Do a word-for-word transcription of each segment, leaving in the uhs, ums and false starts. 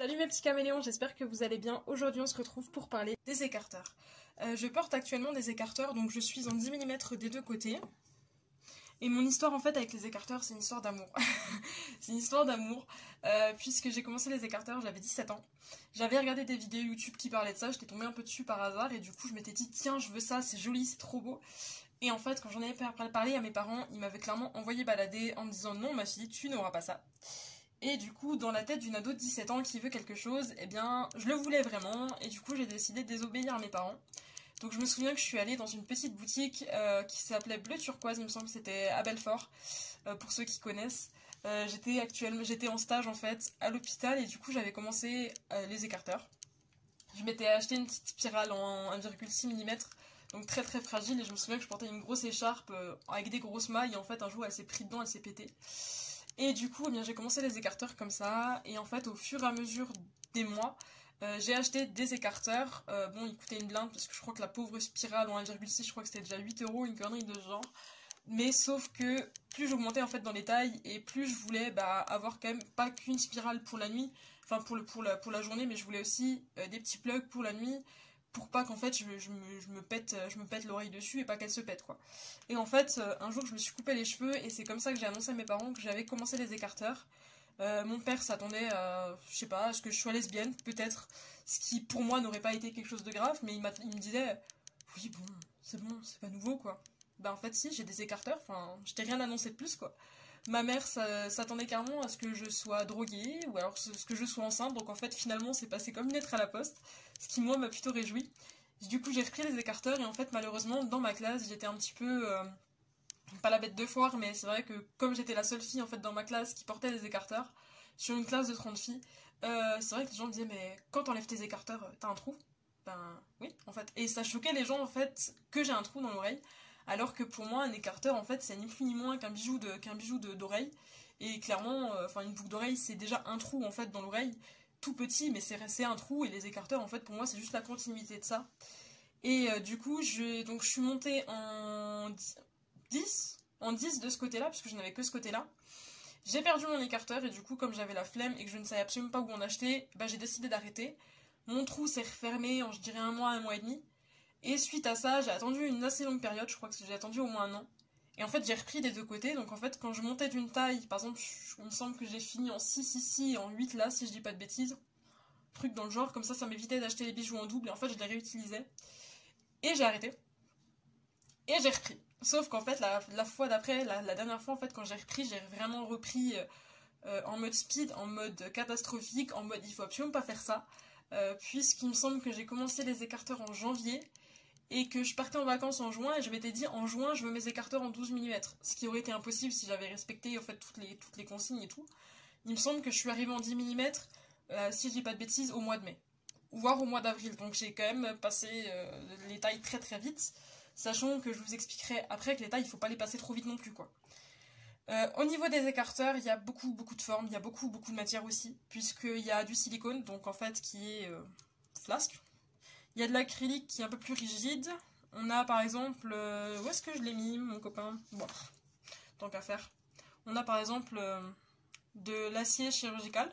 Salut mes petits caméléons, j'espère que vous allez bien. Aujourd'hui on se retrouve pour parler des écarteurs. Euh, je porte actuellement des écarteurs, donc je suis en dix millimètres des deux côtés. Et mon histoire en fait avec les écarteurs, c'est une histoire d'amour. C'est une histoire d'amour, euh, puisque j'ai commencé les écarteurs, j'avais dix-sept ans. J'avais regardé des vidéos YouTube qui parlaient de ça, j'étais tombée un peu dessus par hasard, et du coup je m'étais dit tiens je veux ça, c'est joli, c'est trop beau. Et en fait quand j'en avais parlé à mes parents, ils m'avaient clairement envoyé balader en me disant non ma fille, tu n'auras pas ça. Et du coup, dans la tête d'une ado de dix-sept ans qui veut quelque chose, eh bien, je le voulais vraiment, et du coup, j'ai décidé de désobéir à mes parents. Donc je me souviens que je suis allée dans une petite boutique euh, qui s'appelait Bleu Turquoise, il me semble que c'était à Belfort, euh, pour ceux qui connaissent. Euh, j'étais actuellement, j'étais en stage en fait à l'hôpital, et du coup, j'avais commencé euh, les écarteurs. Je m'étais acheté une petite spirale en un virgule six millimètres, donc très très fragile, et je me souviens que je portais une grosse écharpe euh, avec des grosses mailles, et en fait, un jour, elle s'est prise dedans, elle s'est pétée. Et du coup, eh bien, j'ai commencé les écarteurs comme ça, et en fait, au fur et à mesure des mois, euh, j'ai acheté des écarteurs. Euh, bon, ils coûtaient une blinde, parce que je crois que la pauvre spirale en un virgule six, je crois que c'était déjà huit euros, une connerie de ce genre. Mais sauf que plus j'augmentais en fait dans les tailles, et plus je voulais bah, avoir quand même pas qu'une spirale pour la nuit, enfin pour, le, pour, la, pour la journée, mais je voulais aussi euh, des petits plugs pour la nuit, pour pas qu'en fait je, je, me, je me pète, je me pète l'oreille dessus et pas qu'elle se pète quoi. Et en fait euh, un jour je me suis coupé les cheveux et c'est comme ça que j'ai annoncé à mes parents que j'avais commencé les écarteurs. Euh, mon père s'attendait à, je sais pas, à ce que je sois lesbienne peut-être, ce qui pour moi n'aurait pas été quelque chose de grave, mais il, il me disait oui bon c'est bon c'est pas nouveau quoi. Bah en fait si j'ai des écarteurs, enfin je t'ai rien annoncé de plus quoi. Ma mère s'attendait carrément à ce que je sois droguée ou alors ce que je sois enceinte, donc en fait finalement c'est passé comme une lettre à la poste, ce qui moi m'a plutôt réjoui. Du coup j'ai repris les écarteurs et en fait malheureusement dans ma classe j'étais un petit peu, euh, pas la bête de foire, mais c'est vrai que comme j'étais la seule fille en fait dans ma classe qui portait des écarteurs, sur une classe de trente filles, euh, c'est vrai que les gens me disaient mais quand t'enlèves tes écarteurs t'as un trou? Ben oui en fait, et ça choquait les gens en fait que j'ai un trou dans l'oreille. Alors que pour moi, un écarteur, en fait, c'est ni plus ni moins qu'un bijou de, qu'un bijou d'oreille. Et clairement, enfin, euh, une boucle d'oreille, c'est déjà un trou, en fait, dans l'oreille. Tout petit, mais c'est un trou. Et les écarteurs, en fait, pour moi, c'est juste la continuité de ça. Et euh, du coup, je, donc, je suis montée en dix, en dix de ce côté-là, parce que je n'avais que ce côté-là. J'ai perdu mon écarteur, et du coup, comme j'avais la flemme et que je ne savais absolument pas où en acheter, bah, j'ai décidé d'arrêter. Mon trou s'est refermé en, je dirais, un mois, un mois et demi. Et suite à ça, j'ai attendu une assez longue période, je crois que j'ai attendu au moins un an. Et en fait, j'ai repris des deux côtés, donc en fait, quand je montais d'une taille, par exemple, il me semble que j'ai fini en six ici et en huit là, si je dis pas de bêtises. Truc dans le genre, comme ça, ça m'évitait d'acheter les bijoux en double, et en fait, je les réutilisais. Et j'ai arrêté. Et j'ai repris. Sauf qu'en fait, la, la fois d'après, la, la dernière fois, en fait, quand j'ai repris, j'ai vraiment repris euh, en mode speed, en mode catastrophique, en mode il faut absolument pas faire ça. Euh, Puisqu'il me semble que j'ai commencé les écarteurs en janvier, et que je partais en vacances en juin, et je m'étais dit en juin je veux mes écarteurs en douze millimètres, ce qui aurait été impossible si j'avais respecté en fait toutes les, toutes les consignes et tout. Il me semble que je suis arrivée en dix millimètres, euh, si je dis pas de bêtises, au mois de mai, voire au mois d'avril, donc j'ai quand même passé euh, les tailles très très vite, sachant que je vous expliquerai après que les tailles il faut pas les passer trop vite non plus quoi. Euh, au niveau des écarteurs, il y a beaucoup beaucoup de formes, il y a beaucoup beaucoup de matières aussi, puisqu'il y a du silicone, donc en fait qui est euh, flasque. Il y a de l'acrylique qui est un peu plus rigide. On a par exemple... Euh, où est-ce que je l'ai mis, mon copain? Bon, tant qu'à faire. On a par exemple euh, de l'acier chirurgical.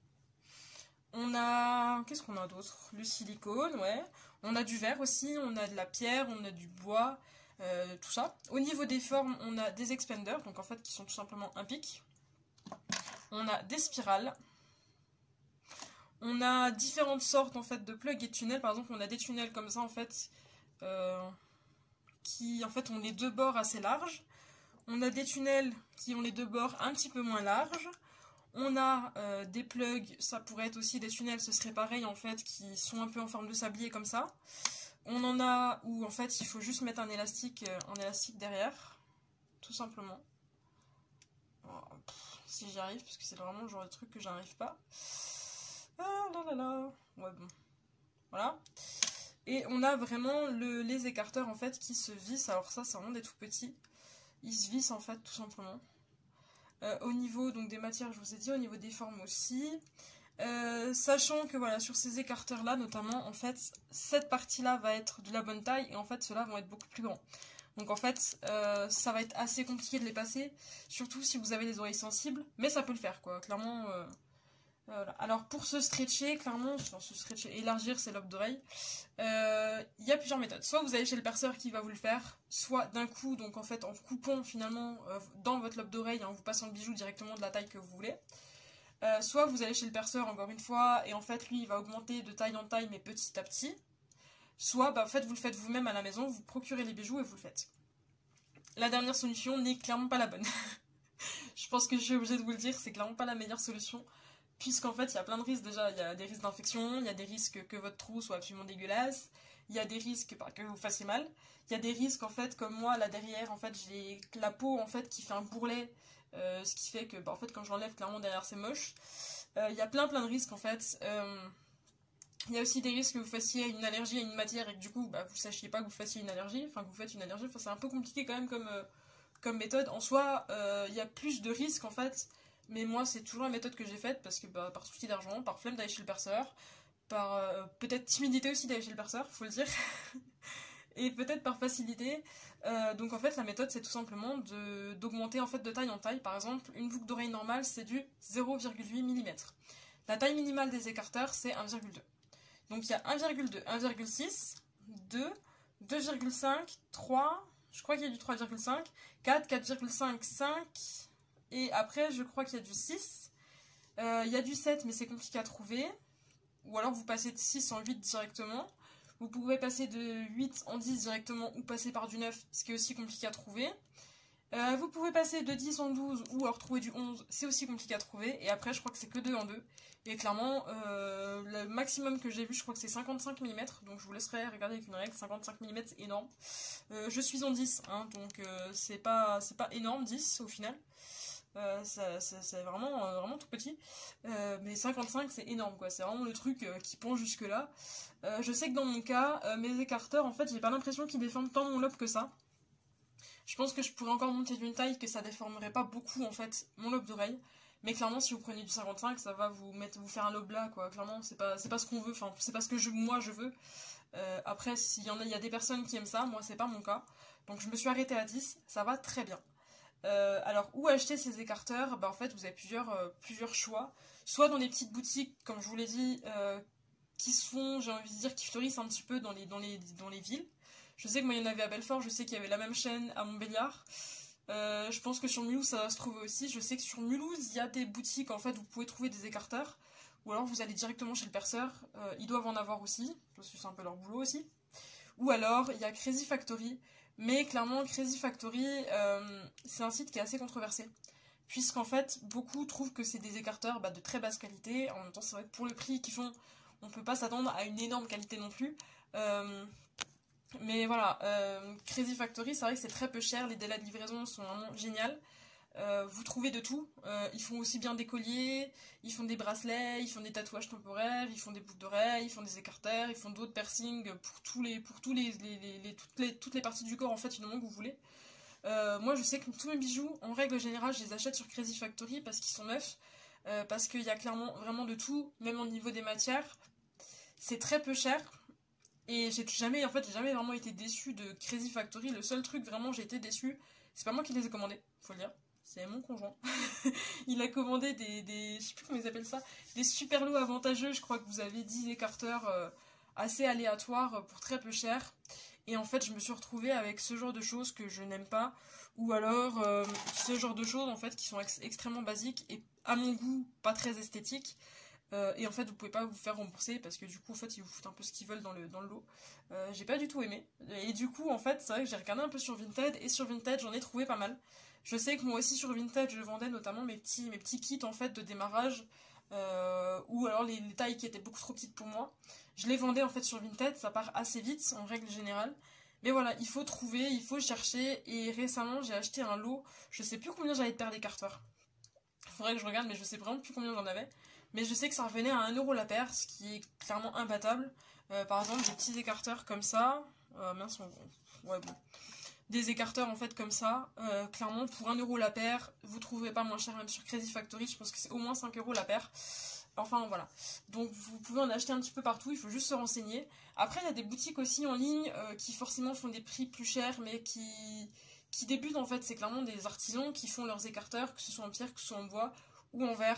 On a... Qu'est-ce qu'on a d'autre? Le silicone, ouais. On a du verre aussi, on a de la pierre, on a du bois, euh, tout ça. Au niveau des formes, on a des expanders, donc en fait qui sont tout simplement un pic. On a des spirales. On a différentes sortes en fait de plugs et de tunnels. Par exemple, on a des tunnels comme ça en fait, euh, qui en fait ont les deux bords assez larges. On a des tunnels qui ont les deux bords un petit peu moins larges. On a euh, des plugs, ça pourrait être aussi des tunnels, ce serait pareil en fait, qui sont un peu en forme de sablier comme ça. On en a où en fait il faut juste mettre un élastique, euh, un élastique derrière, tout simplement. Oh, pff, si j'y arrive, parce que c'est vraiment le genre de truc que j'arrive pas. Ah là là là. Ouais bon. Voilà. Et on a vraiment le, les écarteurs en fait qui se vissent. Alors ça c'est vraiment des tout petits. Ils se vissent en fait tout simplement. Euh, au niveau donc des matières je vous ai dit, au niveau des formes aussi. Euh, sachant que voilà sur ces écarteurs là notamment en fait cette partie là va être de la bonne taille et en fait ceux-là vont être beaucoup plus grands. Donc en fait euh, ça va être assez compliqué de les passer. Surtout si vous avez des oreilles sensibles. Mais ça peut le faire quoi. Clairement... Euh, Voilà. Alors pour se stretcher, clairement, enfin, se stretcher, élargir ses lobes d'oreilles, il euh, y a plusieurs méthodes. Soit vous allez chez le perceur qui va vous le faire, soit d'un coup, donc en fait en coupant finalement euh, dans votre lobe d'oreille, en vous passant le bijou directement de la taille que vous voulez. Euh, soit vous allez chez le perceur encore une fois, et en fait lui il va augmenter de taille en taille mais petit à petit. Soit bah, en fait vous le faites vous-même à la maison, vous procurez les bijoux et vous le faites. La dernière solution n'est clairement pas la bonne. Je pense que je suis obligée de vous le dire, c'est clairement pas la meilleure solution. Puisqu'en fait, il y a plein de risques déjà. Il y a des risques d'infection, il y a des risques que votre trou soit absolument dégueulasse, il y a des risques bah, que vous fassiez mal. Il y a des risques, en fait, comme moi, là derrière, en fait, j'ai la peau, en fait, qui fait un bourrelet, euh, ce qui fait que, bah, en fait, quand je l'enlève, clairement, derrière, c'est moche. Euh, il y a plein, plein de risques, en fait. Euh, il y a aussi des risques que vous fassiez une allergie à une matière et que, du coup, bah, vous sachiez pas que vous fassiez une allergie, enfin, que vous faites une allergie. Enfin, c'est un peu compliqué, quand même, comme, euh, comme méthode. En soi, euh, il y a plus de risques, en fait. Mais moi, c'est toujours la méthode que j'ai faite parce que bah, par souci d'argent, par flemme d'aller chez le perceur, par euh, peut-être timidité aussi d'aller chez le perceur, faut le dire, et peut-être par facilité. Euh, donc en fait, la méthode, c'est tout simplement d'augmenter en fait de taille en taille. Par exemple, une boucle d'oreille normale, c'est du zéro virgule huit millimètres. La taille minimale des écarteurs, c'est un virgule deux. Donc il y a un virgule deux, un virgule six, deux, deux virgule cinq, trois, je crois qu'il y a du trois virgule cinq, quatre, quatre virgule cinq, cinq... Et après, je crois qu'il y a du six. Euh, il y a du sept, mais c'est compliqué à trouver. Ou alors, vous passez de six en huit directement. Vous pouvez passer de huit en dix directement ou passer par du neuf, ce qui est aussi compliqué à trouver. Euh, vous pouvez passer de dix en douze ou alors trouver du onze, c'est aussi compliqué à trouver. Et après, je crois que c'est que deux en deux. Et clairement, euh, le maximum que j'ai vu, je crois que c'est cinquante-cinq millimètres. Donc, je vous laisserai regarder avec une règle. cinquante-cinq millimètres, c'est énorme. Euh, je suis en dix, hein, donc euh, c'est pas, c'est pas énorme, dix au final. Euh, c'est vraiment, euh, vraiment tout petit, euh, mais cinquante-cinq c'est énorme quoi, c'est vraiment le truc euh, qui pend jusque là. Euh, je sais que dans mon cas, euh, mes écarteurs en fait j'ai pas l'impression qu'ils déforment tant mon lobe que ça. Je pense que je pourrais encore monter d'une taille que ça déformerait pas beaucoup en fait mon lobe d'oreille, mais clairement si vous prenez du cinquante-cinq ça va vous mettre, vous faire un lobe là quoi, clairement c'est pas, c'est pas ce qu'on veut, enfin c'est pas ce que je, moi je veux. Euh, après s'il y en a, il y a des personnes qui aiment ça, moi c'est pas mon cas, donc je me suis arrêtée à dix, ça va très bien. Euh, alors, où acheter ces écarteurs? Bah, en fait, vous avez plusieurs, euh, plusieurs choix. Soit dans les petites boutiques, comme je vous l'ai dit, euh, qui se font, j'ai envie de dire, qui fleurissent un petit peu dans les, dans les, dans les villes. Je sais que moi, il y en avait à Belfort, je sais qu'il y avait la même chaîne à Montbéliard. Euh, je pense que sur Mulhouse, ça va se trouver aussi. Je sais que sur Mulhouse, il y a des boutiques, en fait, où vous pouvez trouver des écarteurs. Ou alors, vous allez directement chez le perceur. Euh, ils doivent en avoir aussi, parce que c'est un peu leur boulot aussi. Ou alors, il y a Crazy Factory. Mais clairement, Crazy Factory, euh, c'est un site qui est assez controversé. Puisqu'en fait, beaucoup trouvent que c'est des écarteurs bah, de très basse qualité. En même temps, c'est vrai que pour le prix qu'ils font, on ne peut pas s'attendre à une énorme qualité non plus. Euh, mais voilà, euh, Crazy Factory, c'est vrai que c'est très peu cher. Les délais de livraison sont vraiment géniaux. Euh, vous trouvez de tout. Euh, ils font aussi bien des colliers, ils font des bracelets, ils font des tatouages temporaires, ils font des boucles d'oreilles, ils font des écarteurs, ils font d'autres piercings pour tous les, pour tous les, les, les, les, toutes les, toutes les parties du corps en fait, finalement que vous voulez. Euh, moi, je sais que tous mes bijoux, en règle générale, je les achète sur Crazy Factory parce qu'ils sont neufs, euh, parce qu'il y a clairement vraiment de tout, même au niveau des matières. C'est très peu cher. Et j'ai jamais, en fait, j'ai jamais vraiment été déçue de Crazy Factory. Le seul truc vraiment j'ai été déçue, c'est pas moi qui les ai commandés, faut le dire. C'est mon conjoint. Il a commandé des, des, je sais plus comment ils appellent ça, des super lots avantageux. Je crois que vous avez dix écarteurs euh, assez aléatoires pour très peu cher. Et en fait, je me suis retrouvée avec ce genre de choses que je n'aime pas. Ou alors, euh, ce genre de choses en fait qui sont ex extrêmement basiques et à mon goût pas très esthétiques. Euh, et en fait, vous pouvez pas vous faire rembourser parce que du coup, en fait, ils vous foutent un peu ce qu'ils veulent dans le, dans le lot. Euh, j'ai pas du tout aimé. Et du coup, en fait, c'est vrai que j'ai regardé un peu sur Vinted et sur Vinted, j'en ai trouvé pas mal. Je sais que moi aussi sur Vinted, je vendais notamment mes petits, mes petits kits en fait de démarrage euh, ou alors les, les tailles qui étaient beaucoup trop petites pour moi. Je les vendais en fait sur Vinted, ça part assez vite en règle générale. Mais voilà, il faut trouver, il faut chercher. Et récemment, j'ai acheté un lot. Je sais plus combien j'avais de paires d'écarteurs. Il faudrait que je regarde, mais je sais vraiment plus combien j'en avais. Mais je sais que ça revenait à un euro la paire, ce qui est clairement imbattable. Euh, par exemple, des petits écarteurs comme ça. Euh, mince, on... ouais, bon. Des écarteurs en fait comme ça, euh, clairement pour un euro la paire, vous trouverez pas moins cher même sur Crazy Factory, je pense que c'est au moins cinq euros la paire. Enfin voilà, donc vous pouvez en acheter un petit peu partout, il faut juste se renseigner. Après il y a des boutiques aussi en ligne euh, qui forcément font des prix plus chers mais qui, qui débutent en fait, c'est clairement des artisans qui font leurs écarteurs, que ce soit en pierre, que ce soit en bois ou en verre.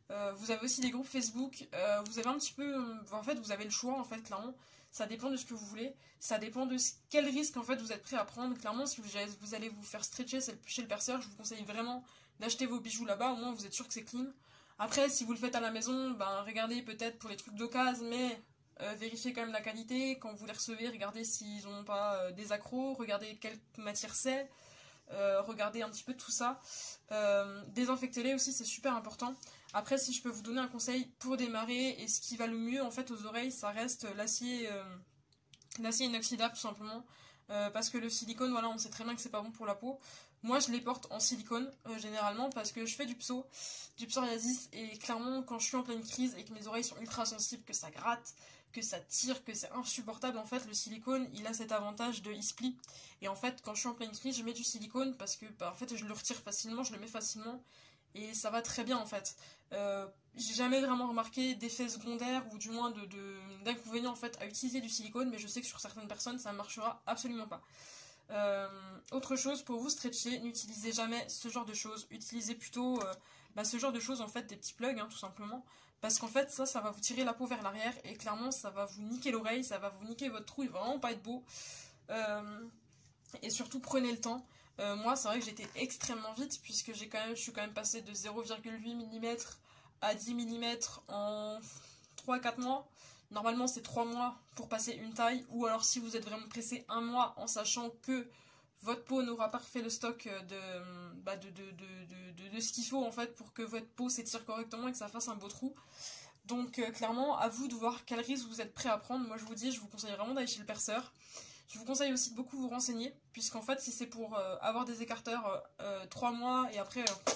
Euh, vous avez aussi des groupes Facebook. Euh, vous avez un petit peu... euh, en fait, vous avez le choix, en fait, clairement. Ça dépend de ce que vous voulez. Ça dépend de ce- quel risque, en fait, vous êtes prêt à prendre. Clairement, si vous, vous allez vous faire stretcher chez le perceur, je vous conseille vraiment d'acheter vos bijoux là-bas. Au moins, vous êtes sûr que c'est clean. Après, si vous le faites à la maison, ben, regardez peut-être pour les trucs d'occasion, mais euh, vérifiez quand même la qualité. Quand vous les recevez, regardez s'ils n'ont pas euh, des accros, regardez quelle matière c'est, euh, regardez un petit peu tout ça. Euh, désinfectez-les aussi, c'est super important. Après, si je peux vous donner un conseil pour démarrer, et ce qui va le mieux en fait aux oreilles, ça reste l'acier euh, l'acier inoxydable tout simplement. Euh, parce que le silicone, voilà, on sait très bien que c'est pas bon pour la peau. Moi, je les porte en silicone, euh, généralement, parce que je fais du pso, du psoriasis, et clairement, quand je suis en pleine crise et que mes oreilles sont ultra sensibles, que ça gratte, que ça tire, que c'est insupportable, en fait, le silicone, il a cet avantage de il se plie. Et en fait, quand je suis en pleine crise, je mets du silicone, parce que, bah, en fait, je le retire facilement, je le mets facilement, et ça va très bien, en fait. Euh, j'ai jamais vraiment remarqué d'effets secondaires, ou du moins de, de, d'inconvénients, en fait, à utiliser du silicone, mais je sais que sur certaines personnes, ça ne marchera absolument pas. Euh, autre chose, pour vous stretcher, n'utilisez jamais ce genre de choses. Utilisez plutôt euh, bah, ce genre de choses, en fait, des petits plugs, hein, tout simplement. Parce qu'en fait, ça, ça va vous tirer la peau vers l'arrière. Et clairement, ça va vous niquer l'oreille, ça va vous niquer votre trou. Il va vraiment pas être beau. Euh, et surtout, prenez le temps. Euh, moi, c'est vrai que j'étais extrêmement vite, puisque j'ai quand même, je suis quand même passée de zéro virgule huit millimètres à dix millimètres en trois à quatre mois. Normalement, c'est trois mois pour passer une taille, ou alors si vous êtes vraiment pressé, un mois, en sachant que votre peau n'aura pas refait le stock de, bah de, de, de, de, de, de ce qu'il faut en fait pour que votre peau s'étire correctement et que ça fasse un beau trou. Donc euh, clairement, à vous de voir quel risque vous êtes prêt à prendre. Moi je vous dis, je vous conseille vraiment d'aller chez le perceur. Je vous conseille aussi de beaucoup vous renseigner, puisqu'en fait si c'est pour euh, avoir des écarteurs euh, trois mois et après euh,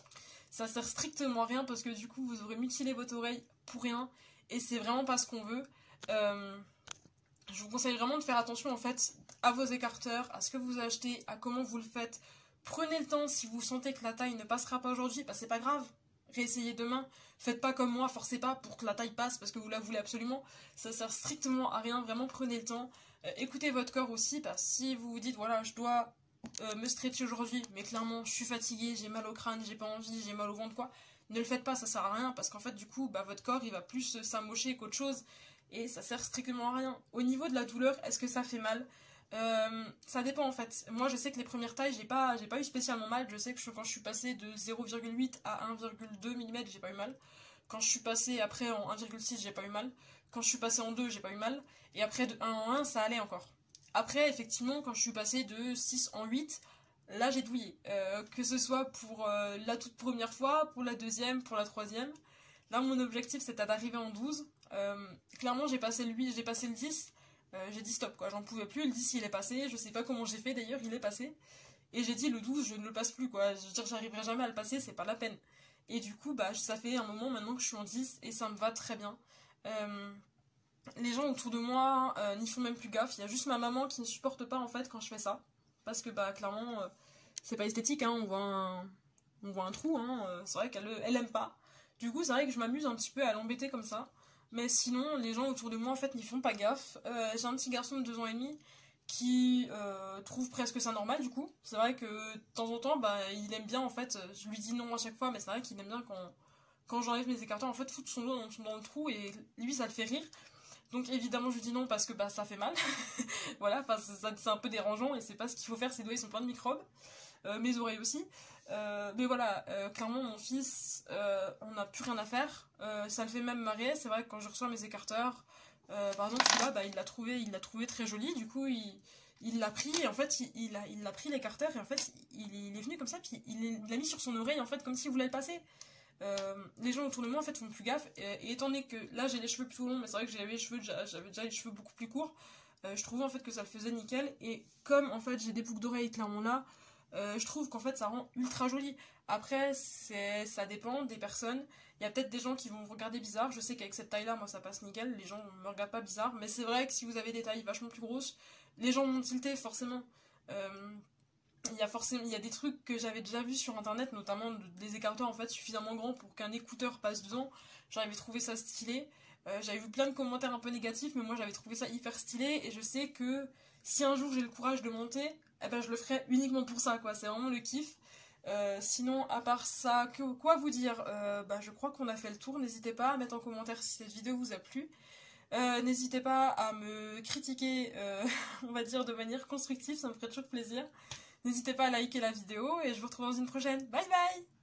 ça sert strictement à rien, parce que du coup vous aurez mutilé votre oreille pour rien, et c'est vraiment pas ce qu'on veut. Euh, je vous conseille vraiment de faire attention en fait à vos écarteurs, à ce que vous achetez, à comment vous le faites. Prenez le temps. Si vous sentez que la taille ne passera pas aujourd'hui, bah c'est pas grave, réessayez demain. Faites pas comme moi, forcez pas pour que la taille passe parce que vous la voulez absolument. Ça sert strictement à rien, vraiment prenez le temps. Euh, écoutez votre corps aussi, parce que si vous vous dites voilà je dois euh, me stretcher aujourd'hui, mais clairement je suis fatiguée, j'ai mal au crâne, j'ai pas envie, j'ai mal au ventre, quoi, ne le faites pas, ça sert à rien, parce qu'en fait du coup bah, votre corps il va plus s'amocher qu'autre chose, et ça sert strictement à rien. Au niveau de la douleur, est-ce que ça fait mal? Euh, ça dépend en fait. Moi je sais que les premières tailles j'ai pas, j'ai pas eu spécialement mal. Je sais que je, quand je suis passée de zéro virgule huit à un virgule deux millimètres j'ai pas eu mal. Quand je suis passée après en un virgule six j'ai pas eu mal. Quand je suis passée en deux j'ai pas eu mal. Et après de un en un ça allait encore. Après effectivement quand je suis passée de six en huit, là j'ai douillé. Euh, que ce soit pour euh, la toute première fois, pour la deuxième, pour la troisième. Là mon objectif c'était d'arriver en douze. Euh, clairement j'ai passé le huit, j'ai passé le dix. Euh, j'ai dit stop quoi, j'en pouvais plus, le dix il est passé, je sais pas comment j'ai fait d'ailleurs, il est passé. Et j'ai dit le douze je ne le passe plus quoi, je veux dire j'arriverai jamais à le passer, c'est pas la peine. Et du coup bah ça fait un moment maintenant que je suis en dix et ça me va très bien. Euh, les gens autour de moi euh, n'y font même plus gaffe, il y a juste ma maman qui ne supporte pas en fait quand je fais ça. Parce que bah clairement euh, c'est pas esthétique, hein, on voit un, on voit un trou, hein, euh, c'est vrai qu'elle elle aime pas. Du coup c'est vrai que je m'amuse un petit peu à l'embêter comme ça. Mais sinon, les gens autour de moi, en fait, n'y font pas gaffe. Euh, j'ai un petit garçon de deux ans et demi qui euh, trouve presque ça normal, du coup. C'est vrai que, de temps en temps, bah, il aime bien, en fait, je lui dis non à chaque fois, mais c'est vrai qu'il aime bien quand, quand j'enlève mes écarteurs, en fait, foutre son doigt dans, dans le trou, et lui, ça le fait rire. Donc, évidemment, je lui dis non parce que bah, ça fait mal. Voilà, c'est un peu dérangeant, et c'est pas ce qu'il faut faire, ses doigts, ils sont pleins de microbes. Euh, mes oreilles aussi. Euh, mais voilà, euh, clairement mon fils, euh, on n'a plus rien à faire. Euh, ça le fait même marrer. C'est vrai que quand je reçois mes écarteurs, euh, par exemple celui-là, bah, il l'a trouvé, il l'a trouvé très joli. Du coup, il, il l'a pris et en fait, il, il a, il a pris l'écarteur et en fait, il, il est venu comme ça puis il l'a mis sur son oreille en fait comme s'il voulait le passer. Euh, les gens autour de moi en fait font plus gaffe et, et étant donné que là j'ai les cheveux plutôt longs, mais c'est vrai que j'avais les cheveux, j'avais déjà les cheveux beaucoup plus courts. Euh, je trouvais en fait que ça le faisait nickel et comme en fait j'ai des boucles d'oreilles clairement là. Euh, je trouve qu'en fait ça rend ultra joli. Après ça dépend des personnes. Il y a peut-être des gens qui vont vous regarder bizarre. Je sais qu'avec cette taille là moi ça passe nickel. Les gens me regardent pas bizarre. Mais c'est vrai que si vous avez des tailles vachement plus grosses, les gens vont tilter forcément. euh, Il y a forcément, il y a des trucs que j'avais déjà vus sur internet, notamment des écarteurs en fait suffisamment grands pour qu'un écouteur passe dedans. J'avais trouvé ça stylé. Euh, j'avais vu plein de commentaires un peu négatifs, mais moi j'avais trouvé ça hyper stylé et je sais que si un jour j'ai le courage de monter, eh ben je le ferai uniquement pour ça quoi. C'est vraiment le kiff. Euh, sinon, à part ça, que, quoi vous dire euh, bah, je crois qu'on a fait le tour. N'hésitez pas à mettre en commentaire si cette vidéo vous a plu. Euh, N'hésitez pas à me critiquer, euh, on va dire, de manière constructive, ça me ferait toujours plaisir. N'hésitez pas à liker la vidéo et je vous retrouve dans une prochaine. Bye bye!